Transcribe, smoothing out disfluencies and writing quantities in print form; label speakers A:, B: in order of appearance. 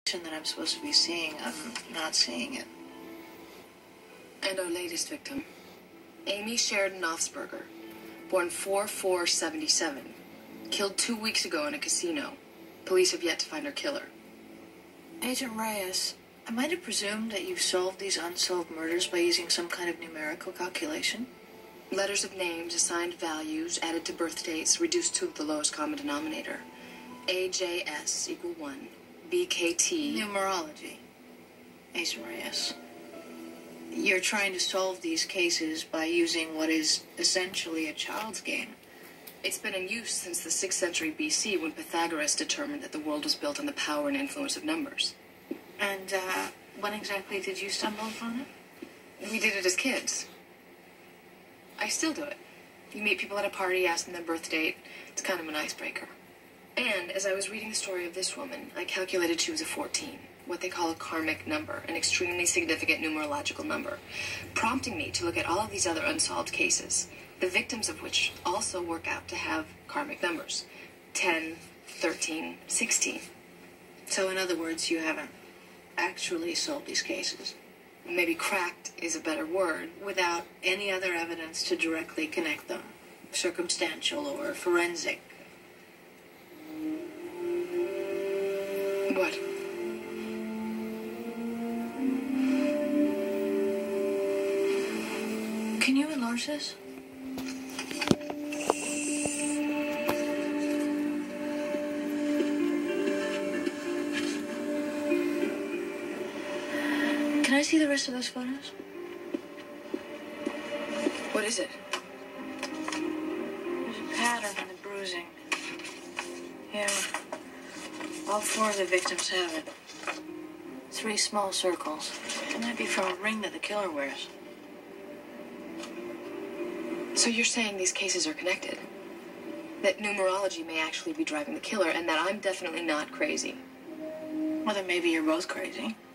A: that I'm supposed to be seeing, I'm not seeing it.
B: And our latest victim, Amy Sheridan Offsberger, born 4/4/77, killed 2 weeks ago in a casino. Police have yet to find her killer.
A: Agent Reyes, am I to presume that you've solved these unsolved murders by using some kind of numerical calculation?
B: Letters of names, assigned values, added to birth dates, reduced to the lowest common denominator. AJS equal 1. BKT.
A: Numerology. Agent Reyes, you're trying to solve these cases by using what is essentially a child's game.
B: It's been in use since the 6th century BC, when Pythagoras determined that the world was built on the power and influence of numbers.
A: And, when exactly did you stumble upon it?
B: We did it as kids. I still do it. You meet people at a party, ask them their birth date. It's kind of an icebreaker. And as I was reading the story of this woman, I calculated she was a 14, what they call a karmic number, an extremely significant numerological number, prompting me to look at all of these other unsolved cases, the victims of which also work out to have karmic numbers, 10, 13, 16.
A: So in other words, you haven't actually solved these cases?
B: Maybe cracked is a better word.
A: Without any other evidence to directly connect them, circumstantial or forensic.
B: What?
A: Can you enlarge this? Can I see the rest of those photos?
B: What is it?
A: There's a pattern in the bruising. Yeah. All 4 of the victims have it. 3 small circles. It might be from a ring that the killer wears.
B: So you're saying these cases are connected? That numerology may actually be driving the killer, and that I'm definitely not crazy?
A: Well, then maybe you're both crazy.